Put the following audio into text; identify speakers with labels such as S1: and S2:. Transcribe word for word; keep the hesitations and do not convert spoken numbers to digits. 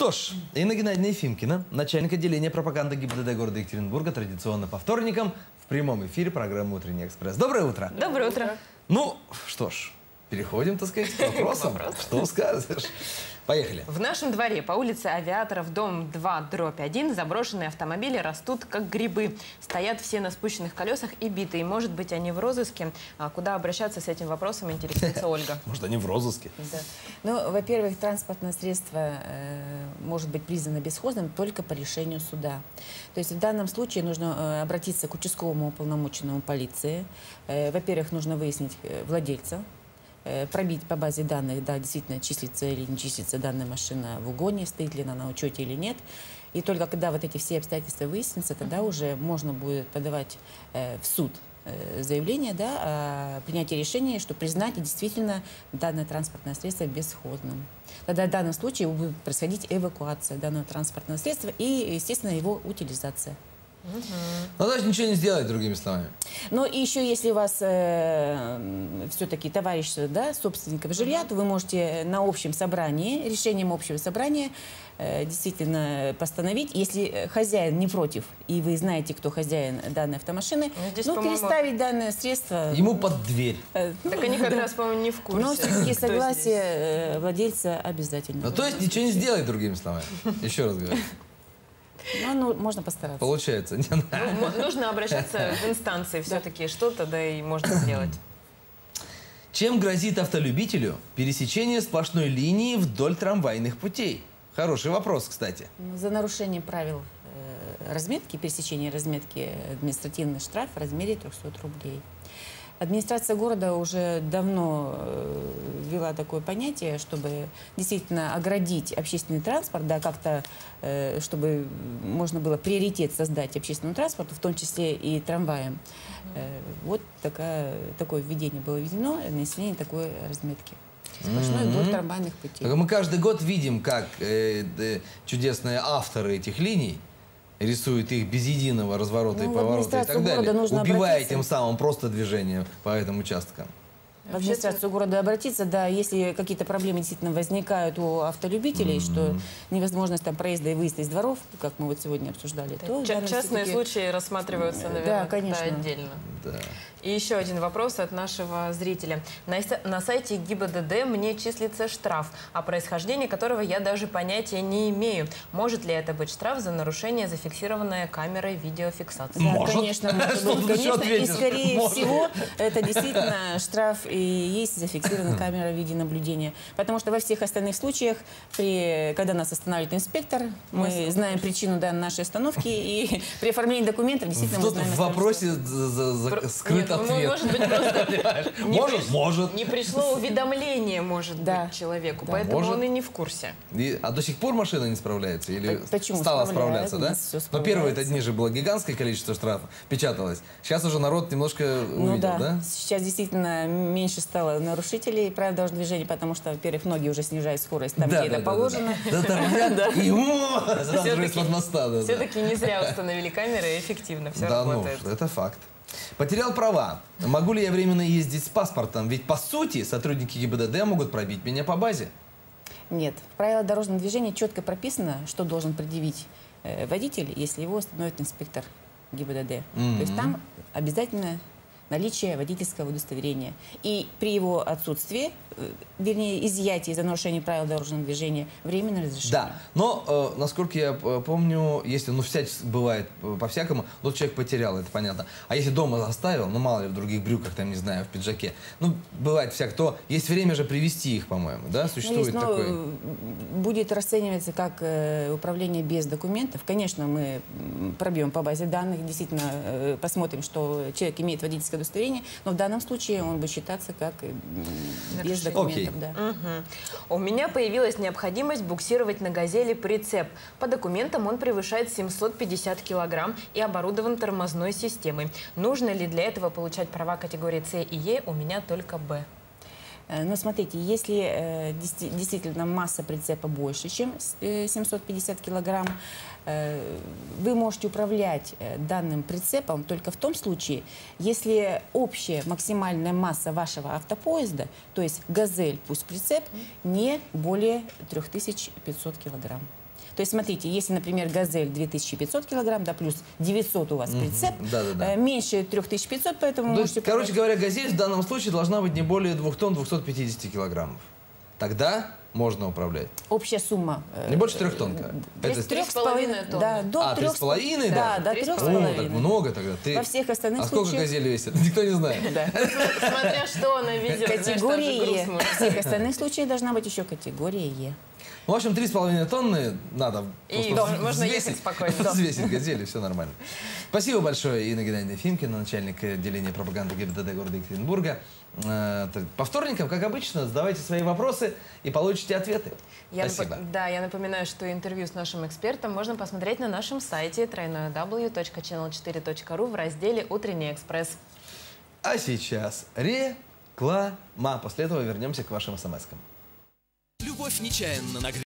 S1: что ж, Инна Геннадьевна Ефимкина, начальник отделения пропаганды ГИБДД города Екатеринбурга, традиционно по вторникам в прямом эфире программы «Утренний экспресс». Доброе утро.
S2: Доброе утро.
S1: Ну, что ж, переходим, так сказать, к вопросам. Что скажешь? Поехали.
S2: В нашем дворе по улице Авиаторов, дом два, дробь один, заброшенные автомобили растут как грибы. Стоят все на спущенных колесах и битые. Может быть, они в розыске. А куда обращаться с этим вопросом, интересуется Ольга.
S1: Может, они в розыске?
S3: Да. Ну, во-первых, транспортное средство э, может быть признано бесхозным только по решению суда. То есть в данном случае нужно э, обратиться к участковому уполномоченному полиции. Э, во-первых, нужно выяснить э, владельца. Пробить по базе данных, да, действительно, числится или не числится данная машина в угоне, стоит ли она на учете или нет. И только когда вот эти все обстоятельства выяснятся, тогда уже можно будет подавать э, в суд э, заявление, да, о принятии решения, что признать действительно данное транспортное средство бесхозным. Тогда в данном случае будет происходить эвакуация данного транспортного средства и, естественно, его утилизация.
S1: Угу. Ну, то есть ничего не сделать, другими словами.
S3: Но и еще, если у вас э, все-таки товарищество, да, собственников жилья, то вы можете на общем собрании, решением общего собрания э, действительно постановить, если хозяин не против, и вы знаете, кто хозяин данной автомашины, здесь, ну, переставить данное средство...
S1: Ему под дверь.
S2: Э, так ну, они как да. раз, по-моему, не в курсе.
S3: Но все-таки согласие владельца обязательно.
S1: Ну, то есть ничего не сделать, другими словами. Еще раз говорю.
S3: Ну, ну, можно постараться.
S1: Получается.
S2: Ну, нужно обращаться в инстанции все-таки, что-то, да, и можно сделать.
S1: Чем грозит автолюбителю пересечение сплошной линии вдоль трамвайных путей? Хороший вопрос, кстати.
S3: За нарушение правил э, разметки, пересечения разметки, административный штраф в размере трёхсот рублей. Администрация города уже давно э, ввела такое понятие, чтобы действительно оградить общественный транспорт, да, как-то, э, чтобы можно было приоритет создать общественному транспорту, в том числе и трамваям. Э, вот такая, такое введение было введено, население такой разметки. Сплошной вдоль трамвайных путей.
S1: Мы каждый год видим, как э, э, чудесные авторы этих линий рисует их без единого разворота ну, и поворота и так далее, убивая обратиться. Тем самым просто движение по этим участкам.
S3: В администрацию города обратиться, да, если какие-то проблемы действительно возникают у автолюбителей, mm-hmm. что невозможность там проезда и выезда из дворов, как мы вот сегодня обсуждали,
S2: да,
S3: то...
S2: Частные случаи рассматриваются, наверное,
S3: да, конечно.
S2: отдельно.
S1: Да.
S2: И еще один вопрос от нашего зрителя. На, на сайте ГИБДД мне числится штраф, о происхождении которого я даже понятия не имею. Может ли это быть штраф за нарушение, зафиксированное камерой видеофиксации?
S3: Да,
S1: может.
S3: конечно, может быть, конечно. И скорее может. всего это действительно штраф и есть зафиксированная камера видеонаблюдения. Потому что во всех остальных случаях, при, когда нас останавливает инспектор, мы, мы знаем причину да, нашей остановки, и при оформлении документов действительно мы знаем...
S1: В вопросе скрыт ответ.
S2: Может быть, просто
S1: может,
S2: не
S1: может.
S2: Не пришло уведомление, может
S3: да.
S2: быть, человеку,
S3: да.
S2: поэтому
S1: может.
S2: он и не в курсе.
S1: И, а до сих пор машина не справляется? Или
S3: Почему
S1: стала справляться, да? Но первые-то дни же было гигантское количество штрафов, печаталось. Сейчас уже народ немножко
S3: ну,
S1: увидел,
S3: да.
S1: да?
S3: Сейчас действительно меньше стало нарушителей правил дорожного движения, потому что, во-первых, многие уже снижают скорость там,
S1: да,
S3: где
S1: да,
S3: это
S1: да,
S3: положено.
S1: Да, да, и сразу же из-под моста.
S2: Все-таки не зря установили камеры, эффективно все работает.
S1: Да, ну, это факт. Потерял права. Могу ли я временно ездить с паспортом? Ведь, по сути, сотрудники ГИБДД могут пробить меня по базе.
S3: Нет. В правилах дорожного движения четко прописано, что должен предъявить э, водитель, если его остановит инспектор ГИБДД. Mm-hmm. То есть там обязательно наличие водительского удостоверения. И при его отсутствии, вернее, изъятии за нарушение правил дорожного движения, временно разрешение.
S1: Да, но, э, насколько я помню, если, ну, всячески бывает по-всякому, вот человек потерял, это понятно. А если дома оставил, ну, мало ли, в других брюках, там, не знаю, в пиджаке, ну, бывает всяк, то есть время же привезти их, по-моему, да, существует ну, есть, такой...
S3: Ну, будет расцениваться как э, управление без документов. Конечно, мы пробьем по базе данных, действительно э, посмотрим, что человек имеет водительское удостоверение, но в данном случае он будет считаться как э, без документов. Да.
S2: Угу. У меня появилась необходимость буксировать на «Газели» прицеп. По документам он превышает семьсот пятьдесят килограмм и оборудован тормозной системой. Нужно ли для этого получать права категории С и Е? У меня только Б.
S3: Но смотрите, если э, действительно масса прицепа больше, чем семьсот пятьдесят килограмм, э, вы можете управлять данным прицепом только в том случае, если общая максимальная масса вашего автопоезда, то есть «Газель» пусть прицеп, не более трёх тысяч пятисот килограмм. То есть, смотрите, если, например, «Газель» две тысячи пятьсот килограмм, да, плюс девятьсот у вас прицеп,
S1: Да, да, да.
S3: э, меньше трёх тысяч пятисот, поэтому
S1: То
S3: можете...
S1: есть, короче говоря, «Газель» в данном случае должна быть не более двух тонн двухсот пятидесяти килограммов. Тогда можно управлять.
S3: Общая сумма. э,
S1: Не больше трех тонн.
S3: Без
S1: Это-
S3: трех с половиной
S2: тонн.
S3: Да, до
S1: А, три
S3: трех
S1: с половиной,
S3: Да,
S1: да?
S3: до трех с
S1: О, так
S3: половиной.
S1: много тогда. Ты...
S3: Во всех остальных
S1: А сколько
S3: случаях...
S1: «Газель» весит? Никто не знает.
S3: Да.
S2: Смотря что она ведет.
S3: Категория
S2: знаешь, там же
S3: Е.
S2: груз может
S3: В всех остальных случаях должна быть еще категория Е.
S1: Ну, в общем, три с половиной тонны надо
S2: И
S1: просто
S2: можно
S1: взвесить,
S2: ехать спокойно.
S1: взвесить «Газель», и все нормально. Спасибо большое, Инна Геннадьевна Ефимкина, начальник отделения пропаганды ГИБДД города Екатеринбурга. Э, По вторникам, как обычно, задавайте свои вопросы и получите ответы.
S2: Я
S1: Спасибо.
S2: нап- Да, я напоминаю, что интервью с нашим экспертом можно посмотреть на нашем сайте дабл ю дабл ю дабл ю точка ченнел четыре точка ру в разделе «Утренний экспресс».
S1: А сейчас реклама. После этого вернемся к вашим смс-кам.
S4: Любовь нечаянно нагрела.